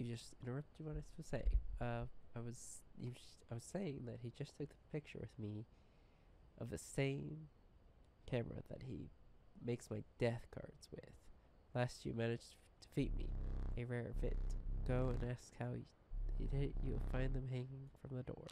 You just interrupted what I was saying. I was saying that he just took the picture with me of the same camera that he makes my death cards with. Last you managed to defeat me. A rare fit. Go and ask how he did it. You'll find them hanging from the door.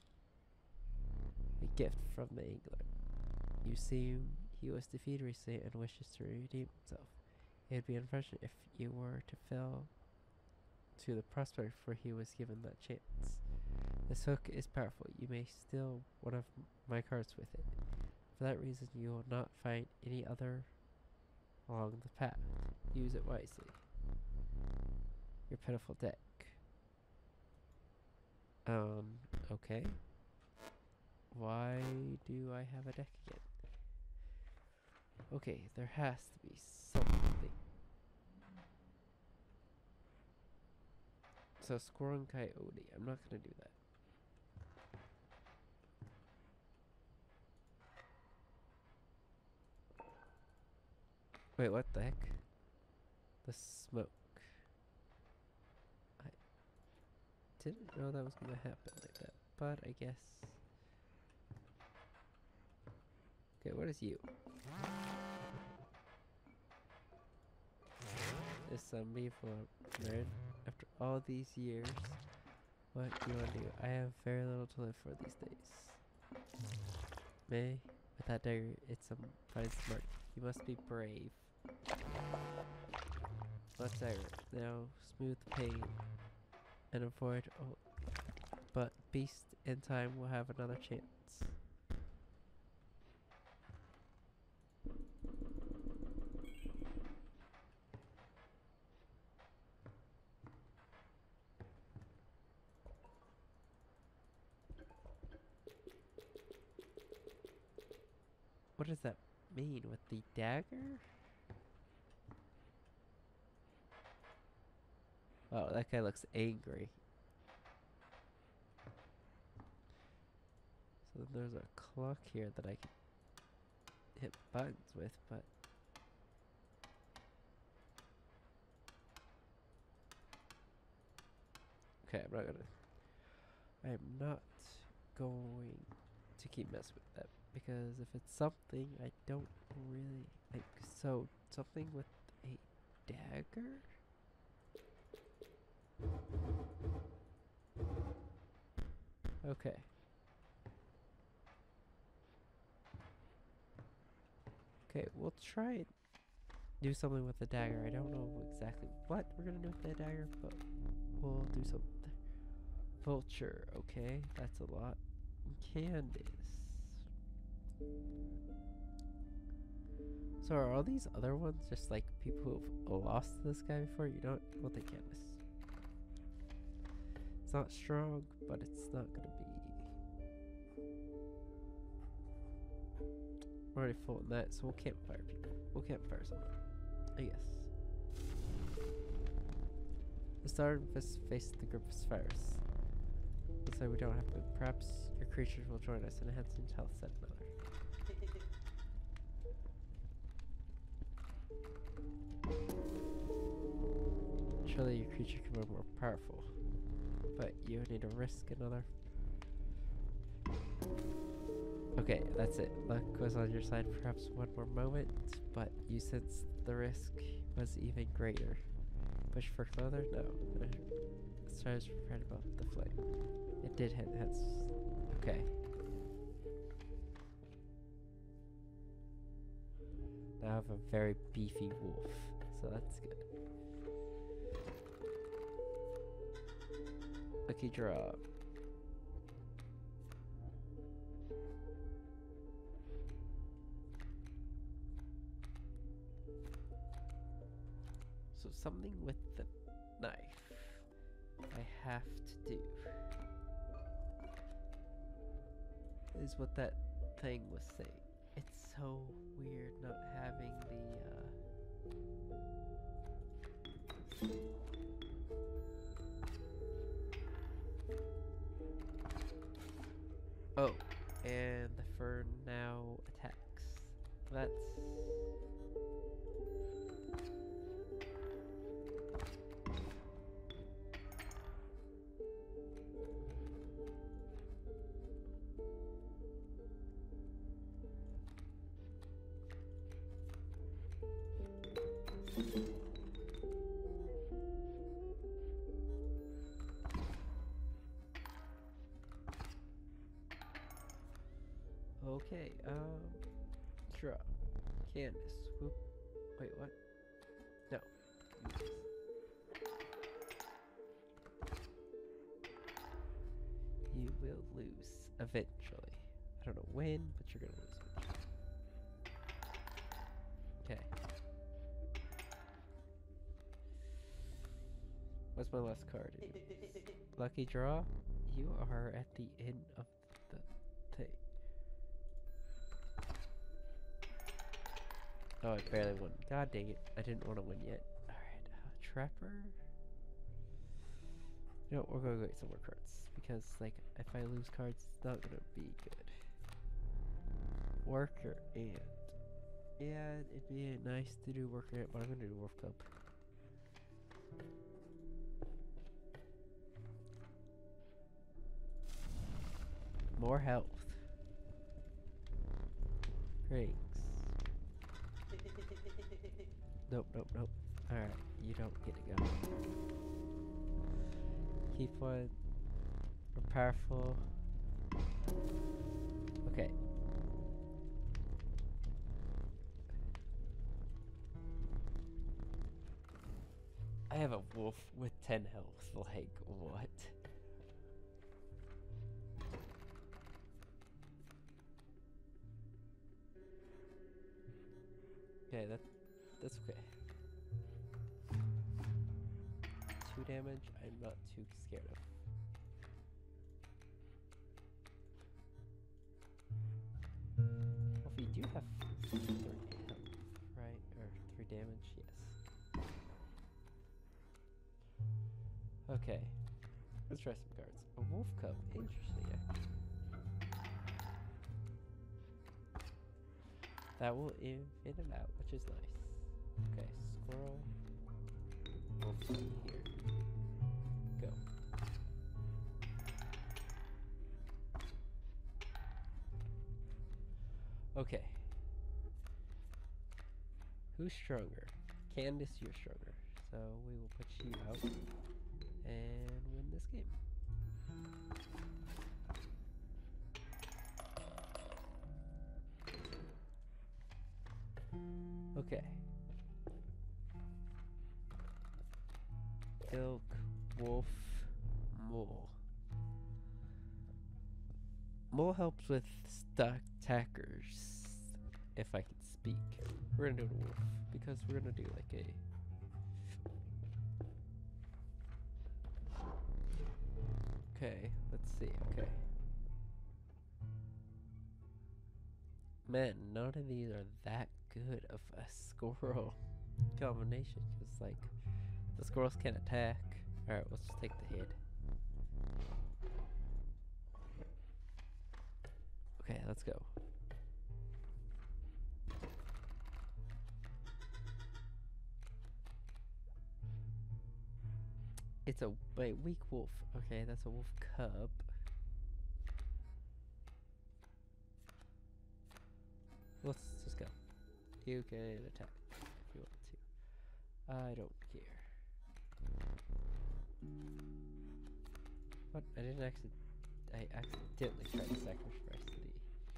A gift from the angler. You see, he was defeated recently and wishes to redeem himself. It would be unfortunate if you were to fail to the prospect for he was given that chance. This hook is powerful. You may steal one of my cards with it. For that reason, you will not find any other along the path. Use it wisely. Your pitiful deck. Okay. Why do I have a deck again? Okay, there has to be something. So squirrel and coyote. I'm not gonna do that. Wait, what the heck? The smoke. I didn't know that was gonna happen like that, but I guess. Okay, what is you? Is some for nerd? After all these years, what do you want to do? I have very little to live for these days. May, with that dagger, it's some fine smart. You must be brave. Let's dagger. Now smooth the pain and avoid. Oh, but beast in time will have another chance. What does that mean with the dagger? Oh, that guy looks angry. So there's a clock here that I can hit buttons with, but okay, I'm not going to keep messing with that because if it's something I don't really like, so something with a dagger? Okay. Okay, we'll try and do something with the dagger. I don't know exactly what we're gonna do with the dagger, but we'll do something. Vulture, okay, that's a lot. Candace. So are all these other ones just like people who've lost this guy before? You don't? We'll take Candace. It's not strong, but it's not gonna be. We're already full in that, so we'll campfire people. We'll campfire someone, I guess. The star face the group of spheres. Looks like we don't have to. Perhaps your creatures will join us in enhancing health, said another. Surely your creature can be more powerful, but you need to risk another. Okay, that's it. Luck was on your side for perhaps one more moment, but you sensed the risk was even greater. Push for clother? No. The stars were right above the flame. It did hit heads. Okay. Now I have a very beefy wolf, so that's good. Lucky draw. So something with the knife I have to do is what that thing was saying. It's so weird not having the oh, and the fern now attacks. That's Okay, draw. Candace. Whoop. Wait, what? No. You will lose eventually. I don't know when, but you're gonna lose eventually. Okay. What's my last card? Lucky draw? You are at the end of the thing. Oh, I barely won. God dang it. I didn't want to win yet. Alright, Trapper? You know, we're gonna go get some more cards. Because, like, if I lose cards, it's not gonna be good. Worker Ant. Yeah, it'd be nice to do Worker Ant, but I'm gonna do Wolf Cub. More health. Rings. Nope, nope, nope. Alright, you don't get to go. Keep one. We're powerful. Okay. I have a wolf with 10 health. Like, what? Okay, that's okay. 2 damage, I'm not too scared of. Well, if you do have 3 health, right? Or 3 damage, yes. Okay. Let's try some cards. A wolf cub, interesting actually. That will in and out, which is nice. Okay, squirrel. Wolf cub here. Go. Okay. Who's stronger? Candace, you're stronger. So we will put you out and win this game. Okay. Elk, wolf, mole. Mole helps with stuck attackers, if I can speak. We're gonna do a wolf, because we're gonna do like a... Okay, let's see, okay. Man, none of these are that good of a squirrel combination, because like, the squirrels can't attack. Alright, let's just take the head. Okay, let's go. It's a weak wolf. Okay, that's a wolf cub. Let's just go. You can attack if you want to. I don't care. What? I didn't actually. I accidentally tried to sacrifice the.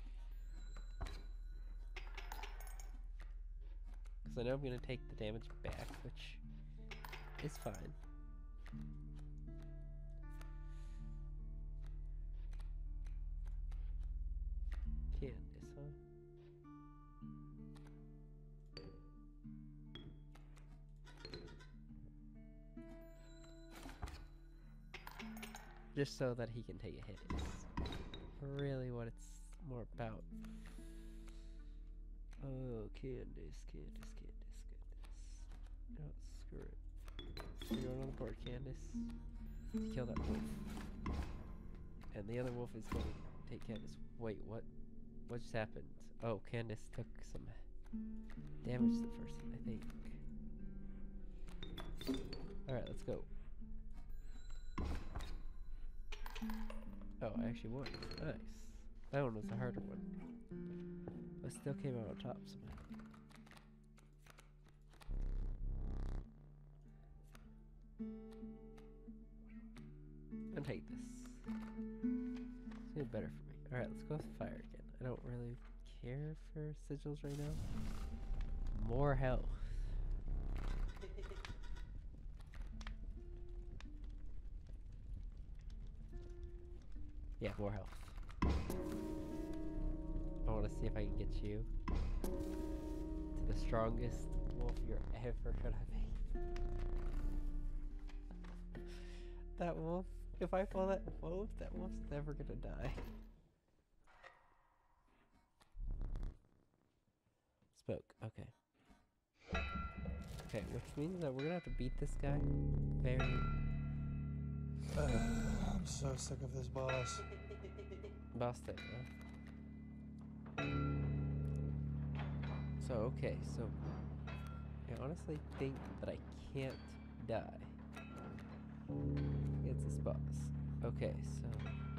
Because I know I'm gonna take the damage back, which is fine. Candace, huh? Just so that he can take a hit is really what it's more about. Oh, Candace. No, screw it. You're going on the board, Candace. To kill that wolf. And the other wolf is going to take Candace. Wait, what? What just happened? Oh, Candace took some damage to the first, I think. Alright, let's go. Oh, I actually won. Nice. That one was the harder one. But still came out on top somehow. gonna take this. It's gonna be better for me. Alright, let's go with fire again. I don't really care for sigils right now. More health. Yeah, more health. I want to see if I can get you to the strongest wolf you're ever gonna be. That wolf, if I fall that wolf's never gonna die. Spoke, okay. Okay, which means that we're gonna have to beat this guy very... I'm so sick of this boss. Boss thing, huh? So, okay, so... I honestly think that I can't die. It's this boss. Okay, so...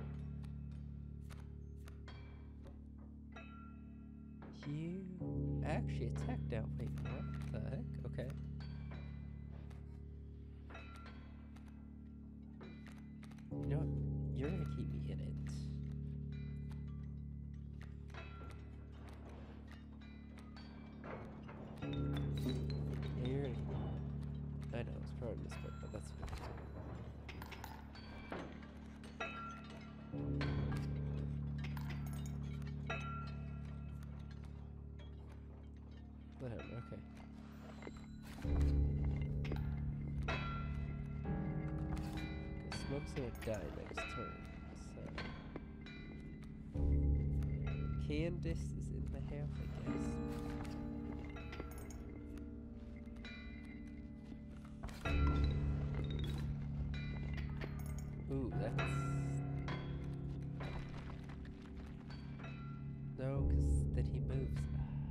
You actually attack now. Wait, what the heck? Okay. You know what? You're gonna keep me in it. Yeah, you're gonna... I know, it's probably a misclick, but that's fine. Let him, okay. Smoke's gonna die next turn, so... Candace is in the half, I guess. Ooh, that's... No, cause then he moves.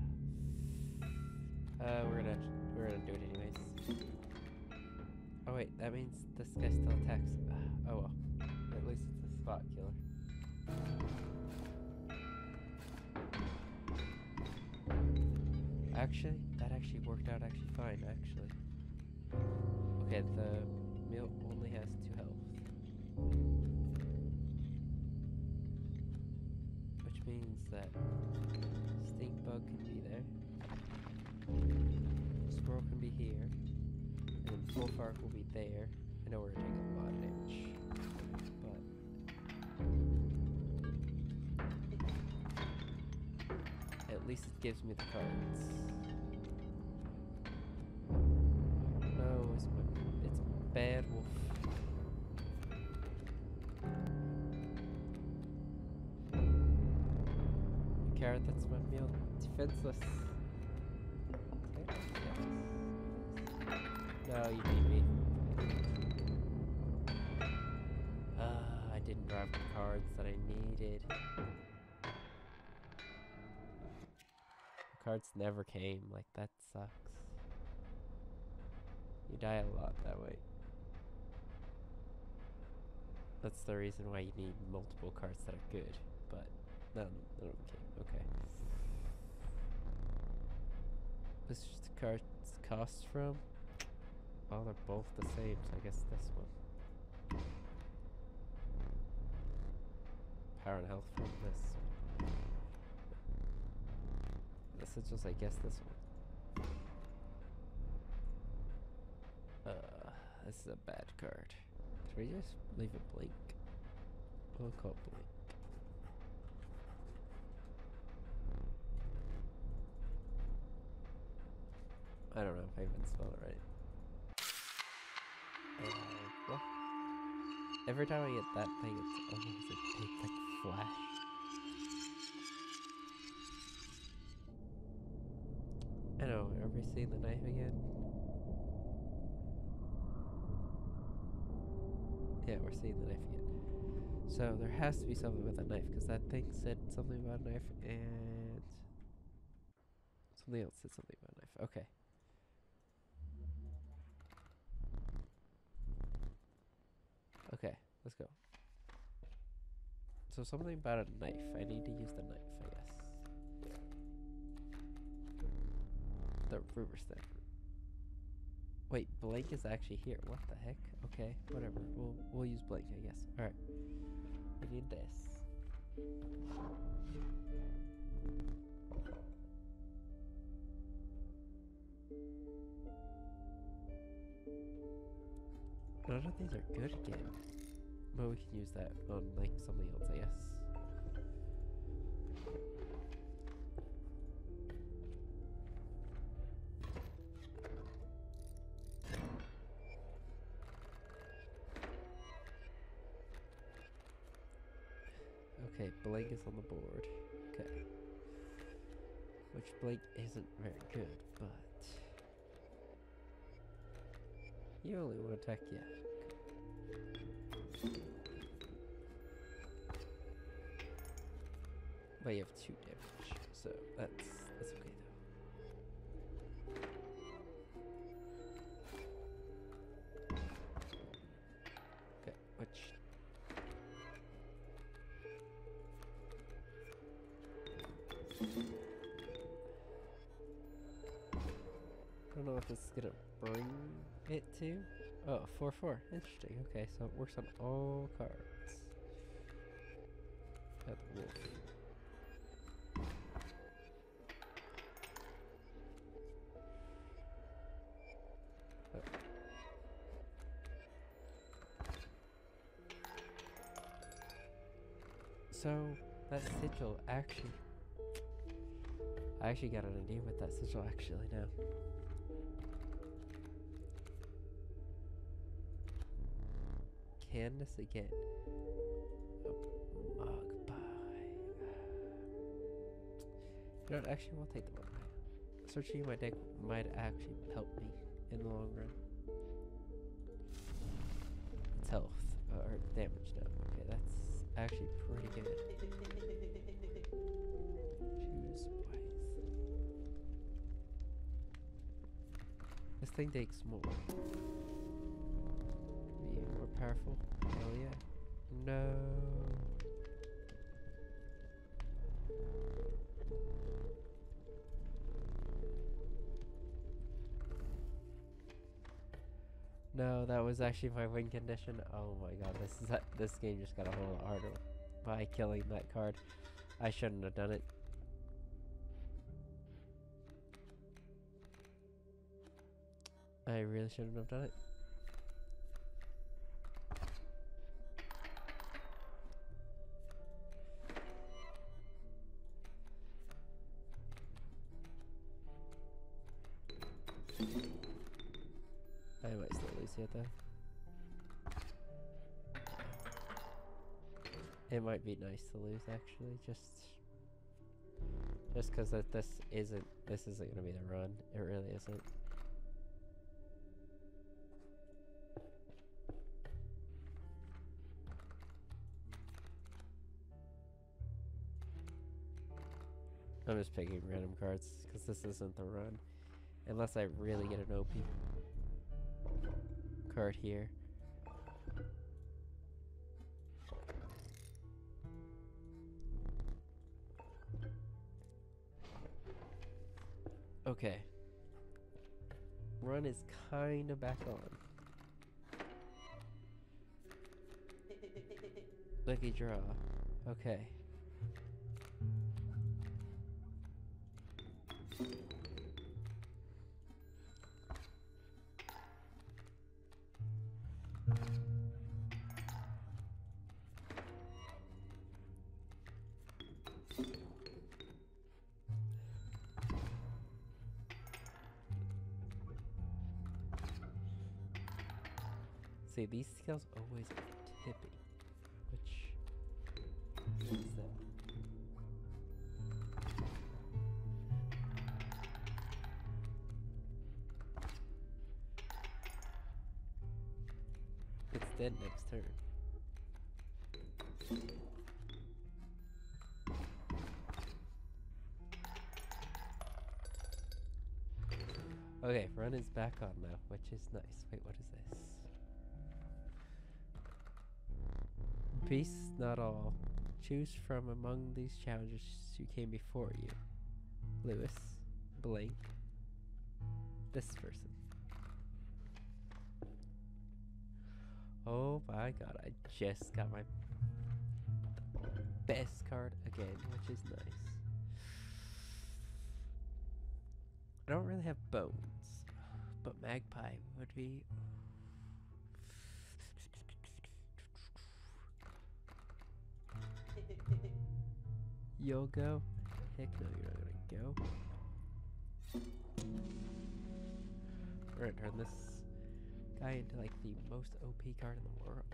We're gonna do it anyways. Oh wait, that means this guy still attacks. Oh well. At least it's a spot killer. Actually, that actually worked out actually fine, actually. Okay, the meal only has 2 health. Which means that stink bug can be there. Squirrel can be here. And then full fark will be there. I know we're gonna take a lot of damage. But at least it gives me the cards. No, it's bad wolf. Carrot, that's my meal. Defenseless. Okay, yes. No, you beat me. I didn't grab the cards that I needed. The cards never came, like that sucks. You die a lot that way. That's the reason why you need multiple cards that are good, but none of them came. Okay. This is the cards cost from? Well, they're both the same, so I guess this one. Power and health from this one. This is just, I guess, this one. This is a bad card. Should we just leave it blank? We'll call it blank. I don't know if I even spelled it right. Well, every time I get that thing, it's almost a big, like, flash. I know, are we seeing the knife again? Yeah, we're seeing the knife again. So there has to be something with that knife, because that thing said something about a knife, and something else said something about a knife. Okay. Okay, let's go. So something about a knife. I need to use the knife, I guess. The Ruber Snapper. Wait, blank is actually here. What the heck? Okay, whatever. We'll use blank, I guess. All right. We need this. None of these are good again. Well, we can use that on like something else, I guess. Okay, blank is on the board. Okay. Which blank isn't very good, but you only want to attack, yeah. Okay. But you have 2 damage, so that's okay though. Okay, which I don't know if this is gonna bring it to. Oh, 4/4. Interesting. Okay, so it works on all cards. Got the wolf. Oh. So that sigil actually. I actually got an idea with that sigil actually now. Candace again. A mug pie. You know what, actually we'll take the mug pie. Searching my deck might actually help me in the long run. It's health, or damage now. Okay, that's actually pretty good. Choose wisely. This thing takes more. Be more powerful. Hell yeah. No. No, that was actually my win condition. Oh my god, this game just got a whole lot harder by killing that card. I shouldn't have done it. I really shouldn't have done it. I might still lose here though. It might be nice to lose actually, just because this isn't gonna be the run. It really isn't. I'm just picking random cards because this isn't the run, unless I really get an OP card here. Okay. Run is kinda back on. Lucky draw. Okay. See, these skills always are tipping, which is that. It's dead next turn. Okay, run is back on now, which is nice. Wait, what is this? Peace, not all. Choose from among these challengers who came before you. Lewis, blank, this person. Oh my god, I just got my best card again, which is nice. I don't really have bones, but magpie would be. You'll go? Heck no, you're not gonna go. We're gonna turn this guy into like the most OP card in the world.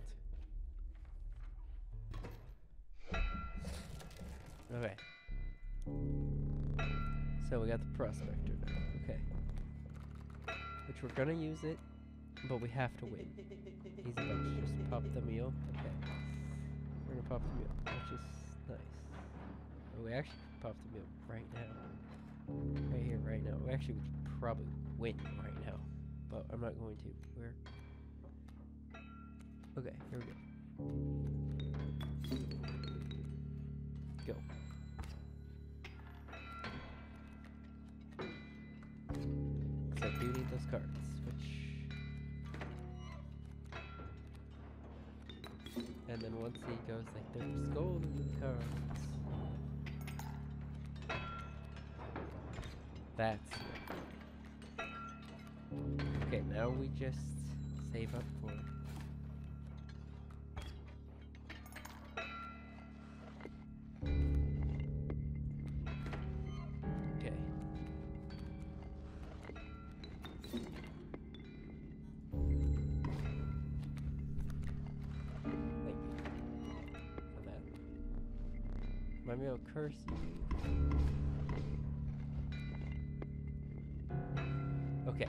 Okay. So we got the Prospector now. Okay. Which we're gonna use it, but we have to win. Easy bunch. Just pop the meal. Okay. We're gonna pop the meal, which is nice. Oh, we actually could pop the meal right now. Right here, right now. We actually could probably win right now. But I'm not going to. We're... Okay, here we go. Go. Because I do need those cards, which... And then once he goes like, there's gold in the cards. That's it. Okay, now we just save up for... Okay. Thank you for that. Maybe I'll curse you. Okay.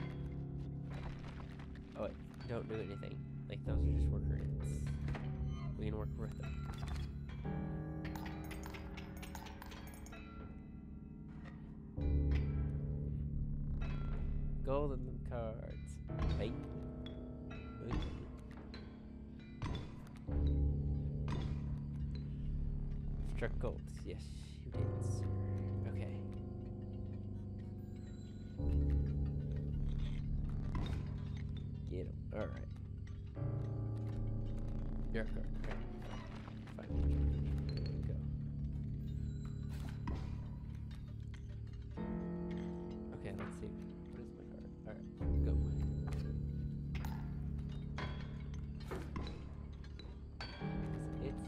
Oh wait, don't do anything. Like those are just worker hits. We can work with them. Golden cards. Hey. Struck gold. Yes, you did, sir. Okay. Get him. Alright. Your card. Okay. Fine. Go. Okay, let's see. What is my card? Alright, go. It's...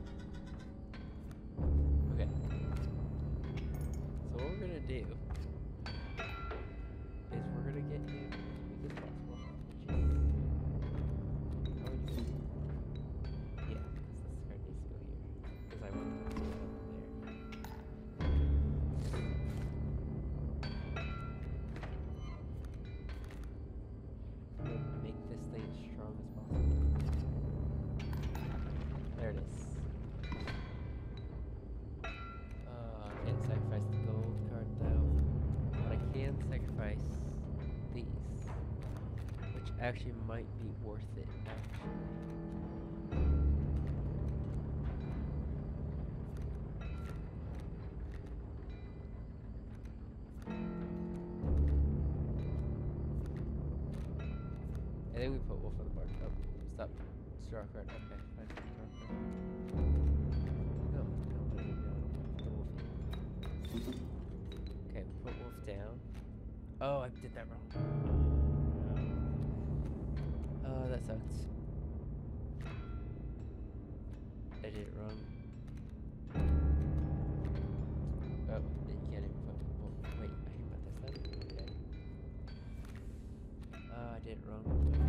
Okay. So what we're gonna do is we're gonna get him as quick as possible, which is... How would you... Yeah, because this card needs to go here. Because I want to put it up there. Make this thing as strong as possible. There it is. I can't sacrifice the gold card though, but I can sacrifice these, which actually might be worth it. Actually. I think we put Wolf on the board. Oh, stop. Straw card. Okay, fine. Straw card. No, I didn't know. The wolf. Okay, we put Wolf down. Oh, I did that wrong. Oh, that sucks. I did it wrong. Oh, you can't even put Wolf. Wait, I can put this then? Okay. Oh, I did it wrong.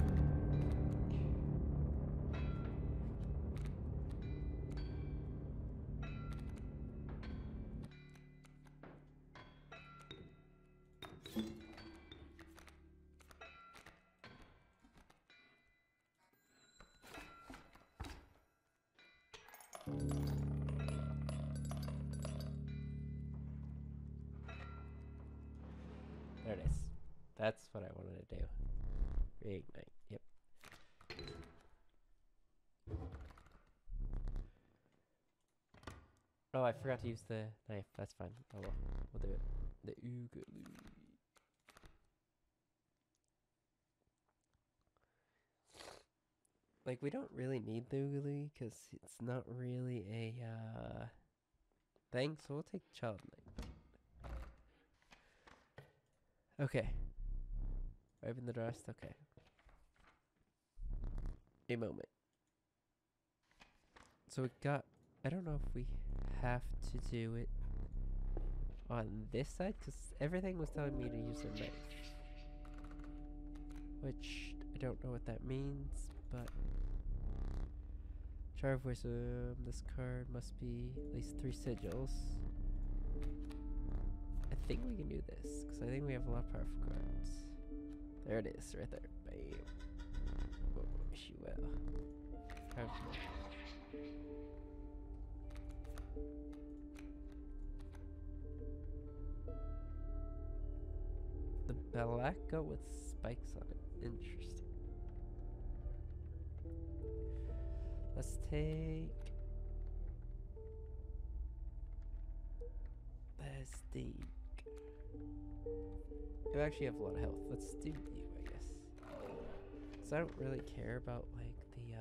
There it is. That's what I wanted to do. Reignite. Yep. Oh, I forgot to use the knife. That's fine. Oh well. We'll do it. The Oogaloo. Like, we don't really need Lugaloo because it's not really a thing, so we'll take Child Knight. Okay. Open the rest, okay. A moment. So we got, I don't know if we have to do it on this side, because everything was telling me to use a knife. Which, I don't know what that means, but... Jar of Wisdom, this card must be at least 3 sigils. I think we can do this, because I think we have a lot of powerful cards. There it is, right there. Bam. Oh, wish you well. The Balaka with spikes on it. Interesting. Let's take... Lestique. You actually have a lot of health. Let's do you, I guess. So I don't really care about, like, the,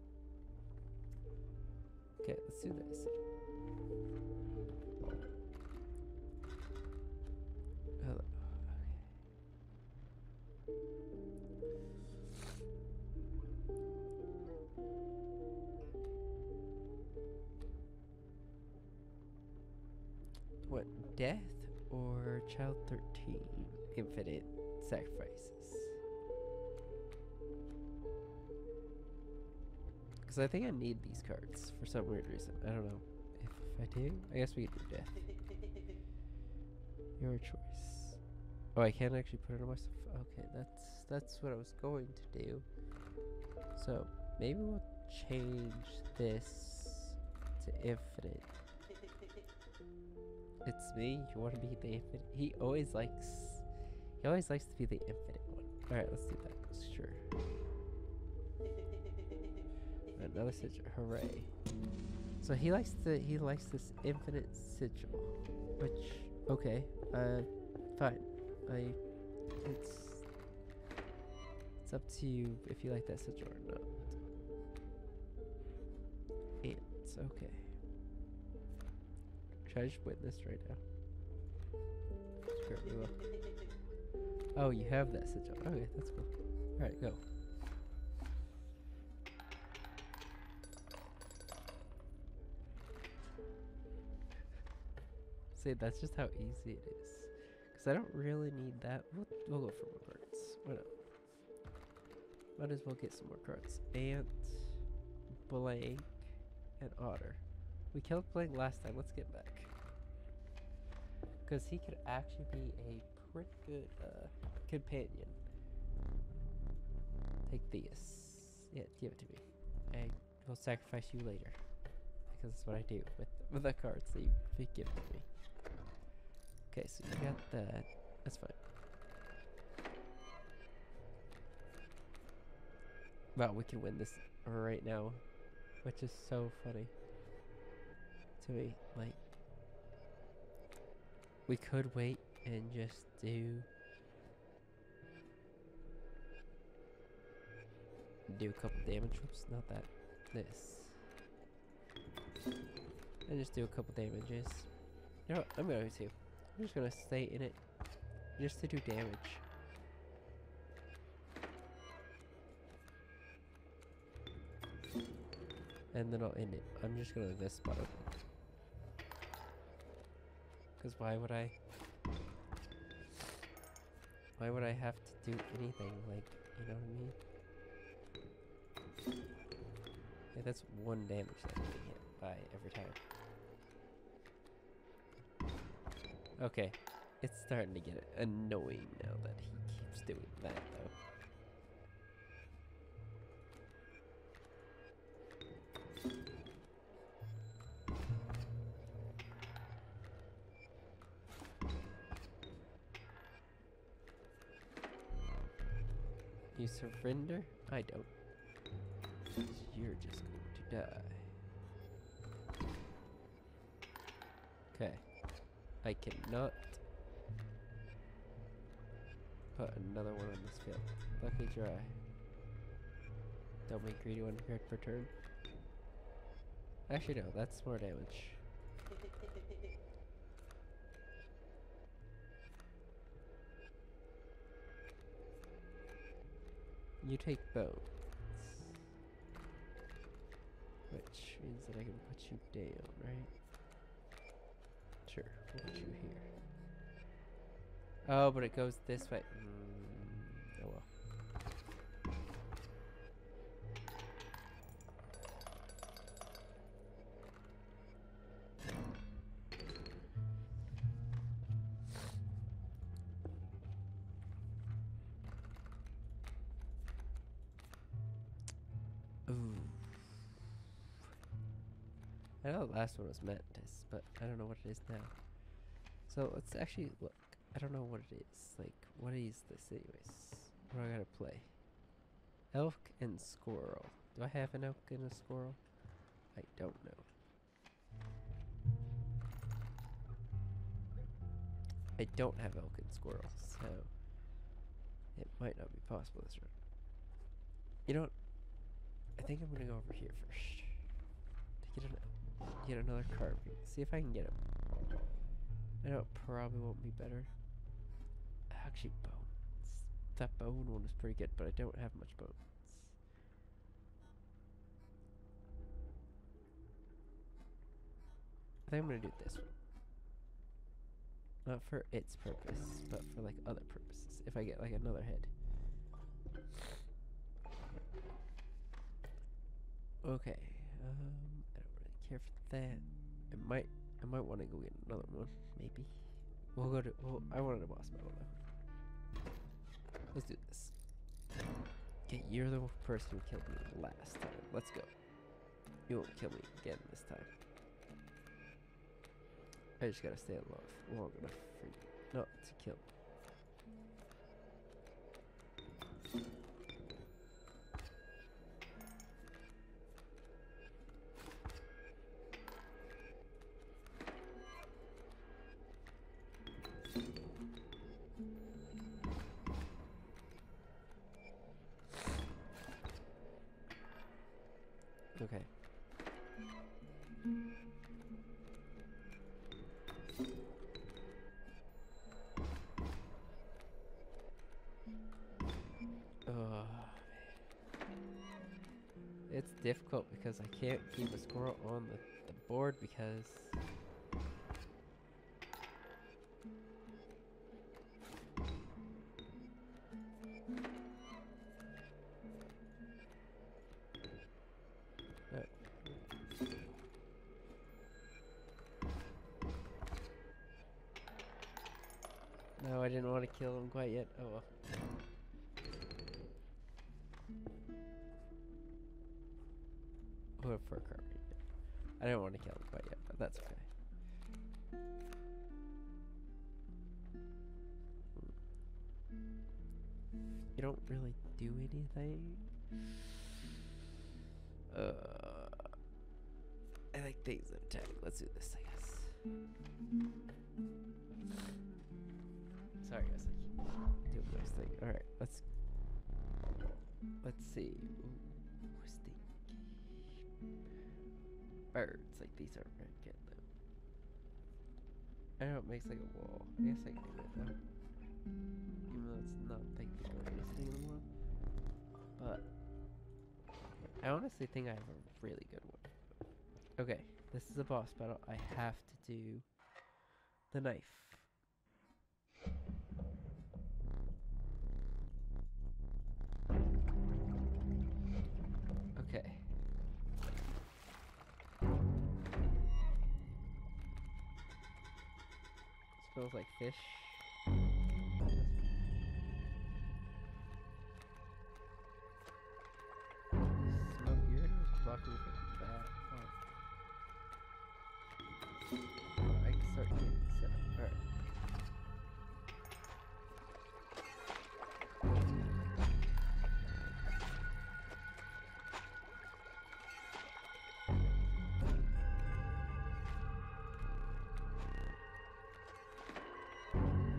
Okay, let's do this. Hello. What, death or child 13? Infinite sacrifices. Because I think I need these cards for some weird reason. I don't know if I do. I guess we could do death. Your choice. Oh, I can't actually put it on myself. Okay, that's what I was going to do. So maybe we'll change this to infinite. It's me. You want to be the infinite? He always likes to be the infinite one. All right, let's do that. Sure. Another sigil. Hooray! So he likes this infinite sigil, which okay. Fine. It's up to you if you like that sigil or not. Ants. Okay. Should I just win this right now? Screw it, we will. Oh, you have that sigil. Okay, that's cool. Alright, go. See, that's just how easy it is. Because I don't really need that. We'll go for more cards. Why not? Might as well get some more cards. Ant, Blank, and Otter. We killed Blank last time. Let's get back. Because he could actually be a pretty good companion. Take this. Yeah, give it to me. I will sacrifice you later. Because that's what I do with the cards that you give to me. Okay, so you got that. That's fine. Wow, we can win this right now. Which is so funny to me. Like, we could wait and just do a couple damage. Whoops, not that. This. And just do a couple damages. You know what? I'm going to. I'm just going to stay in it just to do damage. And then I'll end it. I'm just going to leave this spot open. Because why would I have to do anything, like, you know what I mean? Yeah, that's 1 damage that I'm getting hit by every time. Okay, it's starting to get annoying now that he keeps doing that, though. You surrender? I don't. You're just going to die. Okay. I cannot put another one on this field. Lucky dry. Don't make greedy one card per turn. Actually, no, that's more damage. You take bones. Which means that I can put you down, right? Sure, we'll put you here. Oh, but it goes this way. Oh well. Ooh. I know the last one was Mantis, but I don't know what it is now. So let's actually look. I don't know what it is. Like, what is this anyways? What do I gotta play? Elk and squirrel. Do I have an elk and a squirrel? I don't know. I don't have elk and squirrel, so it might not be possible this run. You know what? I think I'm gonna go over here first to get another carving. See if I can get him. I know it probably won't be better. Actually, bones. That bone one was pretty good, but I don't have much bones. I think I'm gonna do this one. Not for its purpose, but for like other purposes. If I get like another head. Okay. I don't really care for that. I might want to go get another one. Maybe. We'll go to. Well, I wanted a boss battle though. Let's do this. Okay, you're the person who killed me last time. Let's go. You won't kill me again this time. I just gotta stay alive long enough for you not to kill me. Okay. It's difficult because I can't keep a squirrel on the board because no, I didn't want to kill him quite yet. Oh well. Oh, for a carving. I didn't want to kill him quite yet, but that's okay. You don't really do anything. I like things that attack. Let's do this, I guess. Sorry, guys. I keep doing this thing. All right, let's see. Ooh, what's the birds? Like these aren't very good though. I know it makes like a wall. I guess I can do it though. Even though it's not like the greatest thing in the world. But I honestly think I have a really good one. Okay, this is a boss battle. I have to do the knife. Okay. Smells like fish. Smoke here is blocking for that. Oh, I can start getting set up. Alright.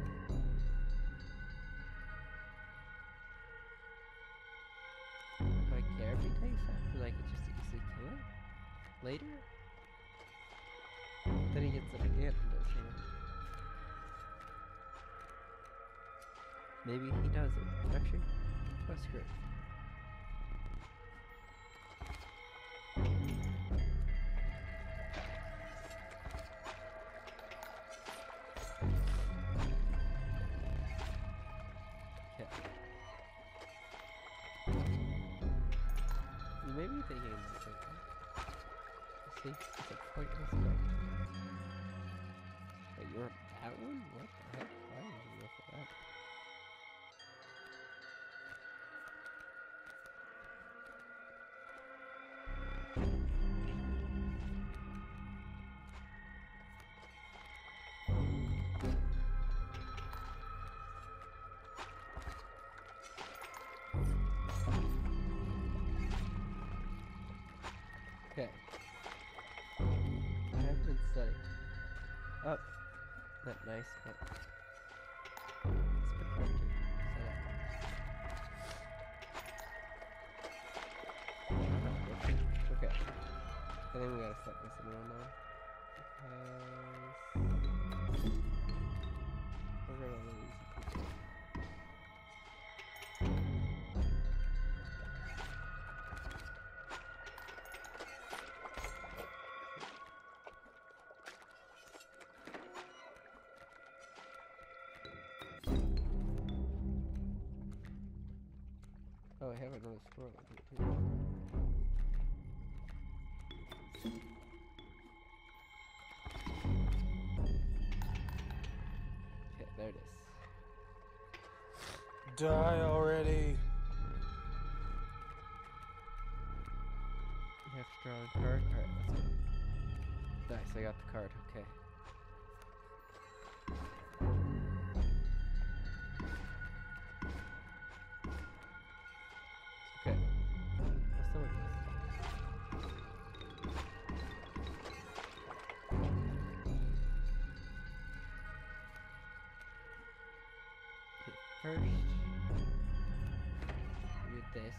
I I care if he takes that? Because I could just easily kill him later. Then he gets it again and does him. Maybe he doesn't. Actually, oh, screw it. Maybe the game is like that. See, it's a pointless fight. Wait, you want that one? What the heck? Why did you go for that? Okay. I have been studying. Oh, not nice, but it's been hard to set up. Okay. I think we gotta set this in real now. We're gonna lose. Oh, I have another squirrel in here too. Okay, there it is. Die already. You have to draw a card? Alright, let's go. Nice, I got the card, okay. Okay. Let's do it. Okay, first, we did this.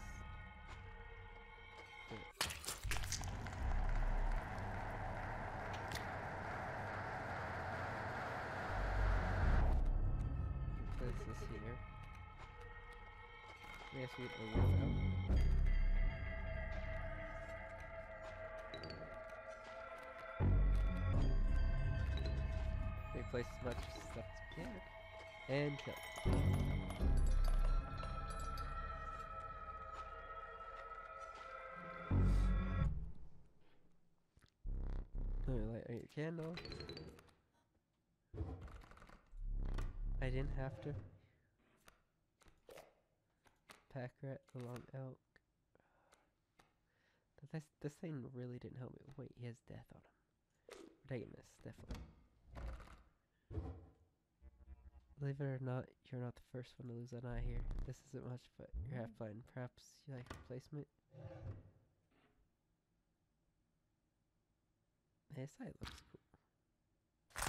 Place this here. Yes, we get the roof out. We place as much stuff as we can. And kill. Let me light your candle. I didn't have to. Pack rat, the long elk. But this thing really didn't help me. Wait, he has death on him. We're taking this, definitely. Believe it or not, you're not the first one to lose an eye here. This isn't much, but you're half blind. Perhaps you like replacement? His eye looks cool.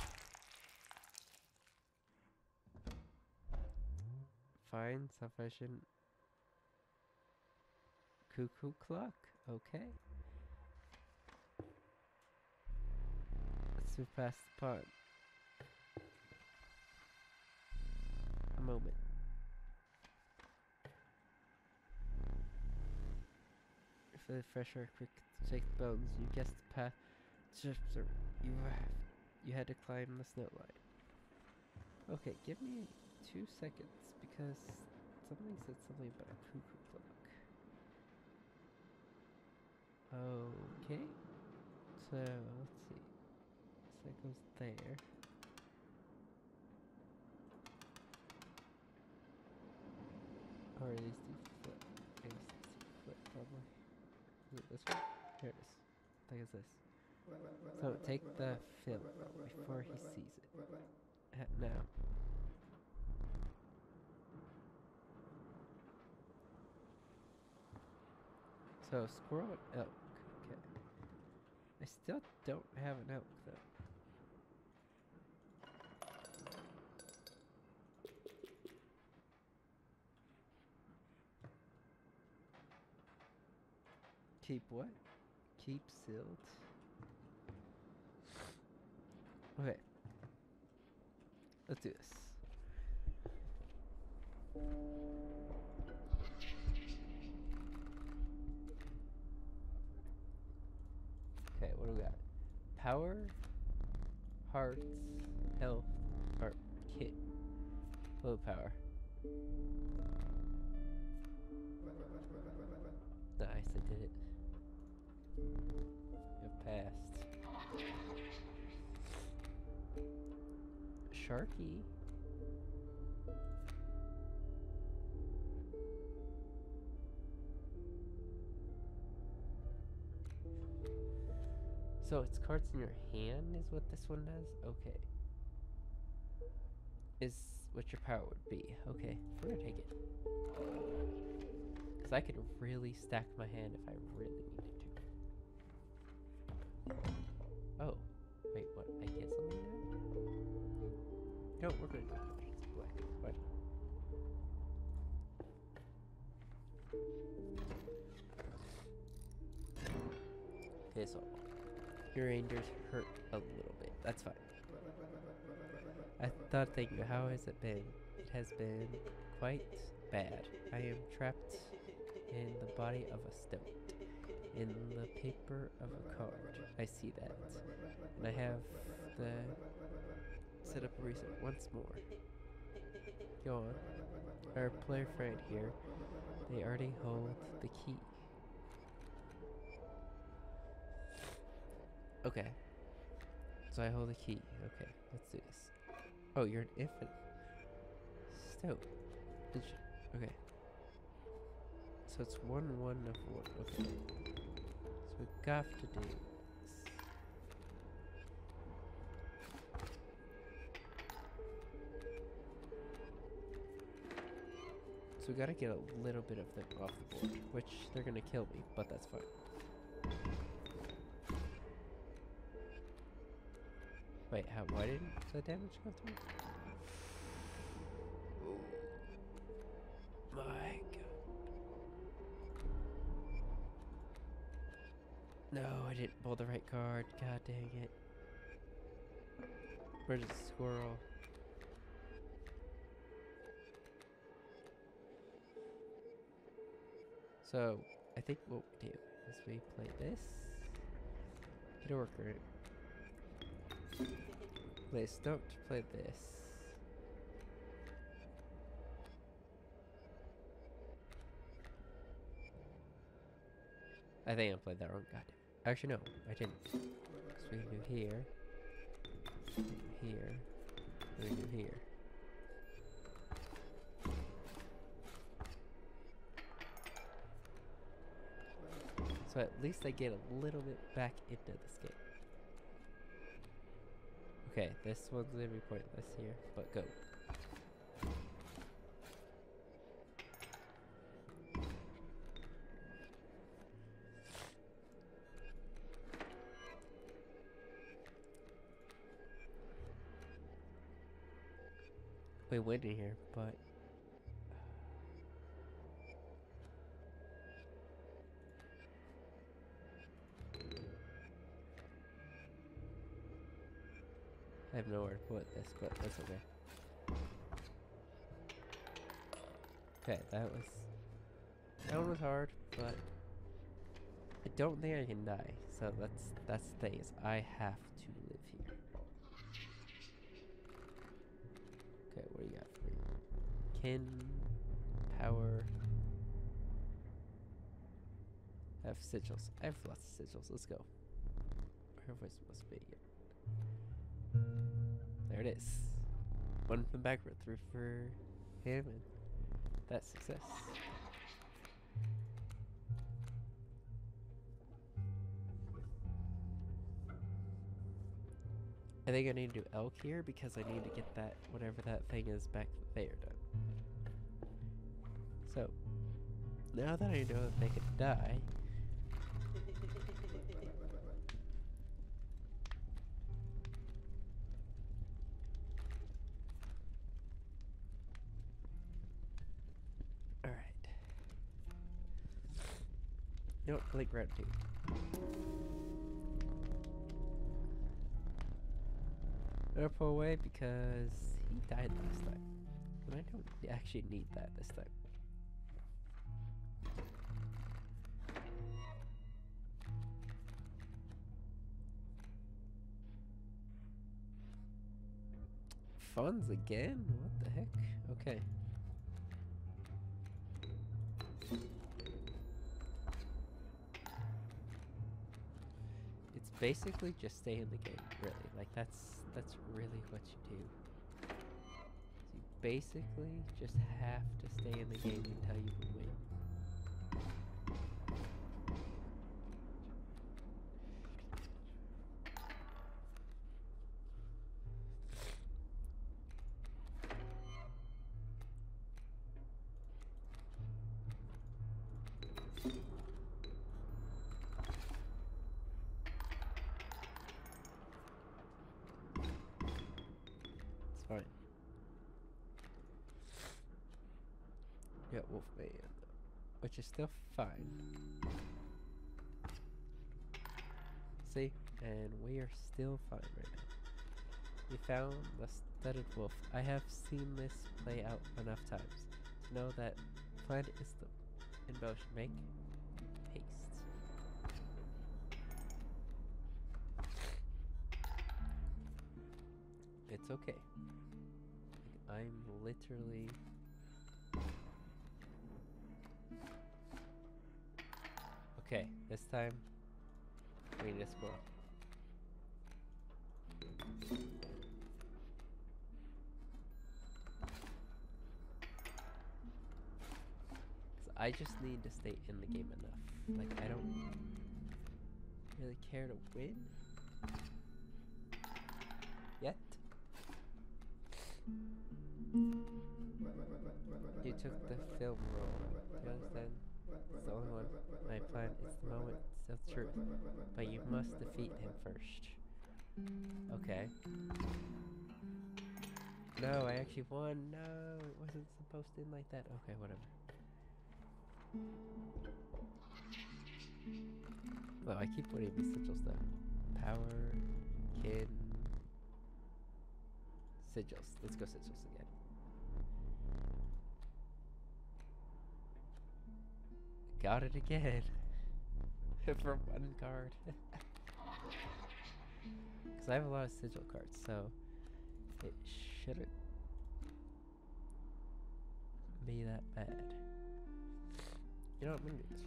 Fine, sufficient. Cuckoo clock? Okay. Let's move past the pond. A moment. For the fresh air, quick to take the bones. You guessed the path. You had to climb the snow line. Okay, give me 2 seconds because somebody said something about a cuckoo clock. Okay. So let's see. So that goes there. Or at least you flip. I guess it's flip probably. Is it this one? Here it is. I think it's this. So take the fill before he sees it. Now. So squirrel and elk. Okay. I still don't have an elk though. Keep what? Keep sealed. Okay. Let's do this. Okay, what do we got? Power, hearts, health, or kit, willpower. Nice, I did it. You've passed. Sharky. So it's cards in your hand is what this one does? Okay. Is what your power would be. Okay, we're gonna take it. Because I could really stack my hand if I really needed to. Oh. Wait, what? I get something now? No, we're gonna do it. Black. What? Okay, so your rangers hurt a little bit. That's fine. I thought thinking, how has it been? It has been quite bad. I am trapped in the body of a stone, in the paper of a card. I see that. And I have the set up a reset once more. Go on. Our player friend here, they already hold the key. Okay. So I hold the key. Okay, let's do this. Oh, you're an infant. Stone. Okay. So it's 1-1 of 1. Okay. So we got to do this. So we gotta get a little bit of them off the board, which they're gonna kill me, but that's fine. Wait, why didn't the damage go through? Oh my god. No, I didn't pull the right card. God dang it. Where's the squirrel? So, I think what we do is we play this. Get a worker. Play stone to play this. I think I played that wrong. God. Actually, no, I didn't. Because we can do here, here, and we can do here. So at least I get a little bit back into this game. Okay, this one's gonna be pointless here, but go. We win in here, but I have nowhere to put this, but that's okay. Okay, that one was hard, but I don't think I can die. So that's the thing is I have to live here. Okay, what do you got for me? Kin, power. I have sigils. I have lots of sigils. Let's go. Where was I supposed to be again? There it is. One from backward through for him, and that's success. I think I need to do elk here because I need to get that, whatever that thing is, back there done. So, now that I know that they could die, alright. You know what? Click gratitude. I'm gonna pull away because he died last time. And I don't actually need that this time. Funds again? What the heck? Okay. It's basically just stay in the game, really. Like that's really what you do. You basically just have to stay in the game until you can win. It's fine. Yeah, Wolfman, which is still fine. See? And we are still fine right now. We found the studded wolf. I have seen this play out enough times to know that plan is the in motion. Make haste. It's okay. I'm literally... Okay, this time we need a squirrel. I just need to stay in the game enough. Like, I don't really care to win yet. You took the film role. You understand? It's the only one. My plan is the moment, still true. But you must defeat him first. Okay. No, I actually won. No, it wasn't supposed to end like that. Okay, whatever. Well, I keep winning these sigils though. Power, kin, sigils. Let's go sigils again. Got it again. For one card. Because I have a lot of sigil cards, so it shouldn't be that bad. You know what, I'm gonna do this.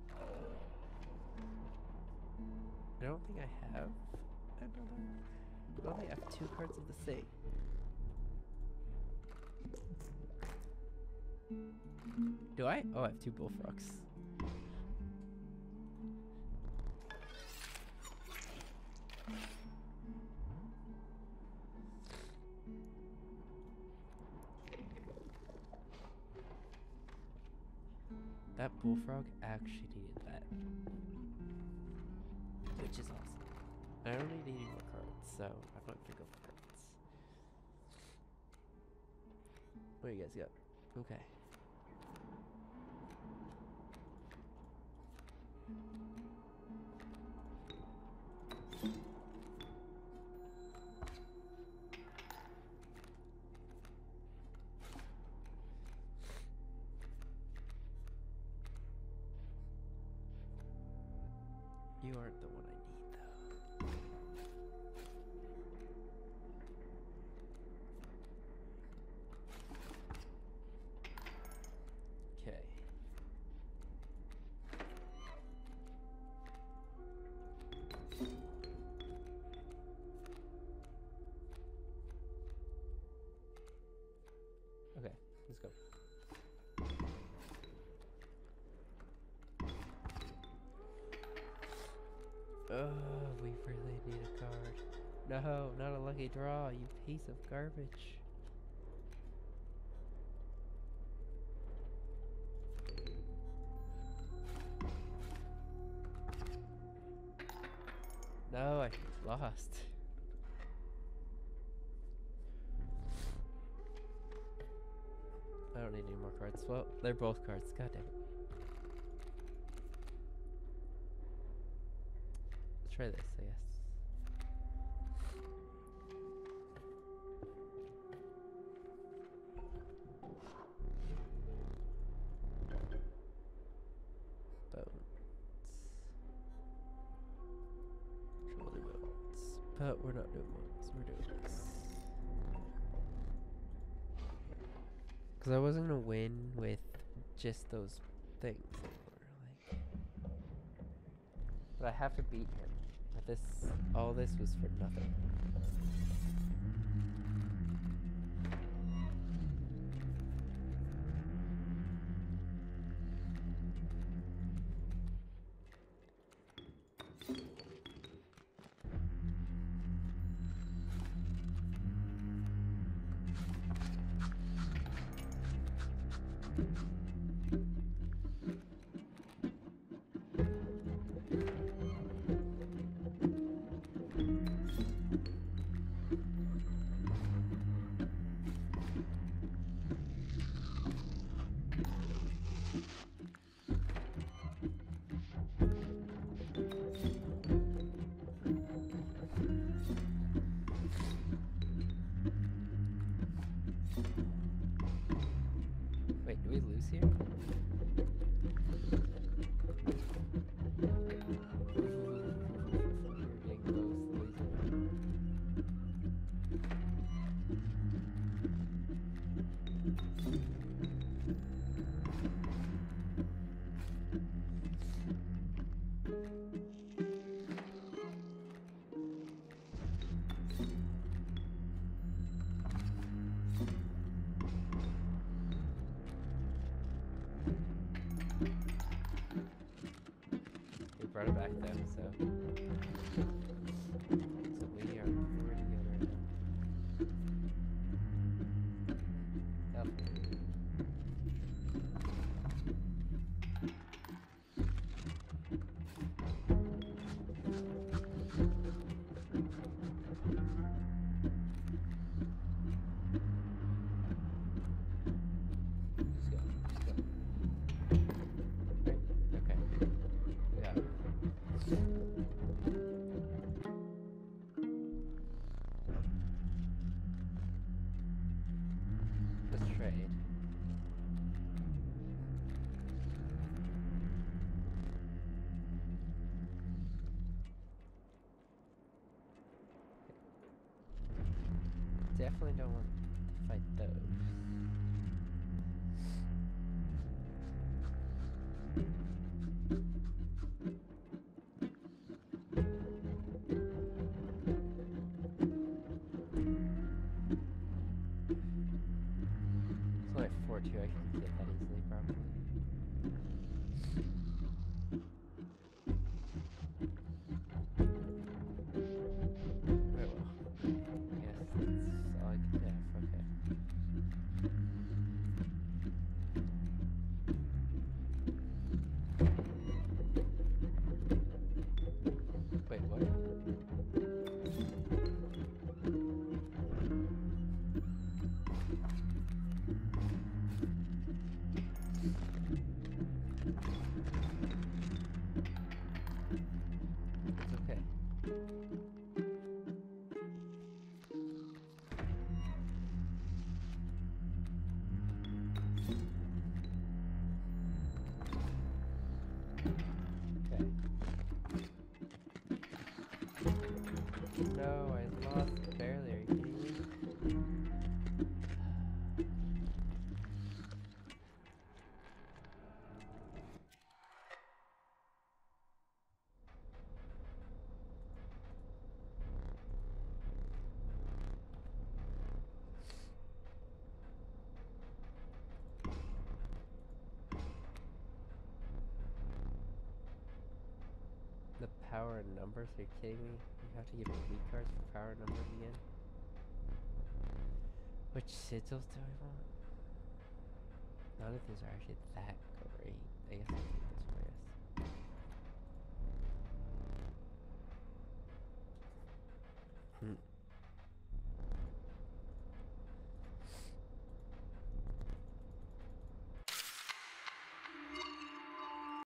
I don't think I have another. I only have 2 cards of the same. Do I? Oh, I have 2 bullfrogs. That bullfrog actually needed that. Which is awesome. I don't need any more cards, so I'm not gonna go for cards. What do you guys got? Okay. You aren't the one I need, though. Okay. Okay, let's go. Oh, we really need a card. No, not a lucky draw, you piece of garbage. No, I lost. I don't need any more cards. Well, they're both cards. God damn it. try this, I guess. Shoulder bones. But we're not doing bones, we're doing this. Because I wasn't gonna win with just those things anymore. Like, but I have to beat him. But this, all this was for nothing. Wait, do we lose here? We're getting close to losing. We brought it back then, so we are pretty good right now. Oh. Okay. Yeah. Let's trade. Definitely don't want to fight those. It's only 4-2, I can get that easily, probably. Very well. Yes, that's all I can have, okay. Wait, what? It's okay. Okay. No, I lost barely. Are you kidding me? The power and numbers? Are you kidding me? You have to give me weak cards for power and numbers again? Which sigils do I want? None of these are actually that great. I guess I'll take this one, I guess.